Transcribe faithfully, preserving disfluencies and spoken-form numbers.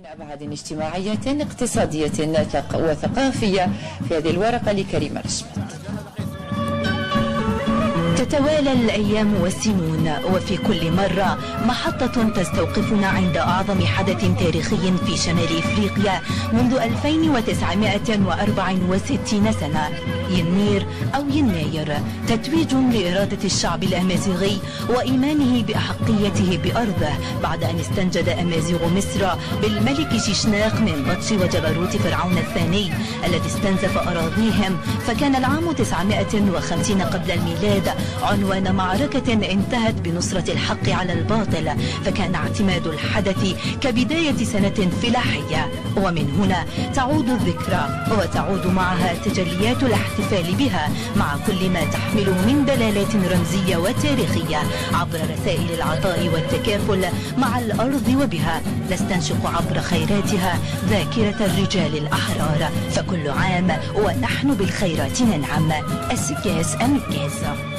من أبعاد اجتماعية اقتصادية وثقافية في هذه الورقة لكريمة رشمت. تتوالى الأيام والسنون، وفي كل مرة محطة تستوقفنا عند أعظم حدث تاريخي في شمال إفريقيا منذ ألفين وتسعمائة وأربعة وستين سنة، يناير أو يناير، تتويج لإرادة الشعب الأمازيغي وإيمانه بأحقيته بأرضه بعد أن استنجد أمازيغ مصر بالملك شيشناق من بطش وجبروت فرعون الثاني الذي استنزف أراضيهم. فكان العام تسعمائة وخمسين قبل الميلاد عنوان معركة انتهت بنصرة الحق على الباطل، فكان اعتماد الحدث كبداية سنة فلاحية، ومن هنا تعود الذكرى وتعود معها تجليات الاحتفال بها مع كل ما تحمله من دلالات رمزية وتاريخية عبر رسائل العطاء والتكافل مع الأرض، وبها نستنشق عبر خيراتها ذاكرة الرجال الأحرار. فكل عام ونحن بالخيرات ننعم. السكاس أميكاس.